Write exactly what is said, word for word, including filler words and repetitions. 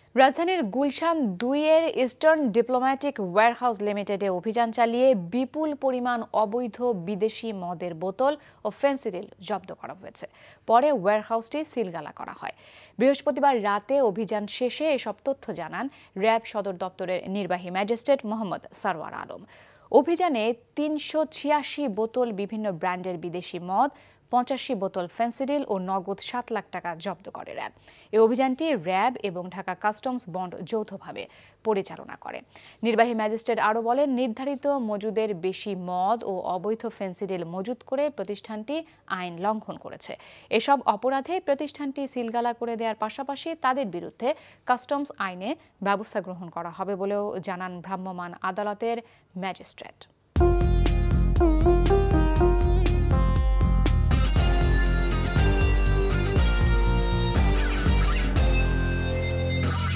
রাজধানীর গুলশান দুই এর ইস্টার্ন ডিপ্লোম্যাটিক ওয়্যারহাউস লিমিটেডে অভিযান চালিয়ে বিপুল পরিমাণ অবৈধ বিদেশি মদের বোতল ও ফেন্সিডিল জব্দ করা হয়েছে। পরে ওয়্যারহাউসটি সিলগালা করা হয়। বৃহস্পতিবার রাতে অভিযান শেষে এসব তথ্য জানান র্যাব সদর দপ্তরের নির্বাহী ম্যাজিস্ট্রেট মোহাম্মদ সারওয়ার আলম। অভিযানে তিনশো ছিয়াশি বোতল বিভিন্ন ব্র্যান্ডের বিদেশি মদ, পঁচাশি বোতল ফেন্সিডিল ও নগদ সাত লাখ টাকা জব্দ করে র্যাব। এই অভিযানটি র্যাব এবং ঢাকা কাস্টমস বন্ড যৌথভাবে পরিচালনা করে। নির্বাহী ম্যাজিস্ট্রেট আরও বলেন, নির্ধারিত মজুদের বেশি মদ ও অবৈধ ফেন্সিডিল মজুত করে প্রতিষ্ঠানটি আইন লঙ্ঘন করেছে। এসব অপরাধে প্রতিষ্ঠানটি সিলগালা করে দেওয়ার পাশাপাশি তাদের বিরুদ্ধে কাস্টমস আইনে ব্যবস্থা গ্রহণ করা হবে বলেও জানান ভ্রাম্যমাণ আদালতের ম্যাজিস্ট্রেট।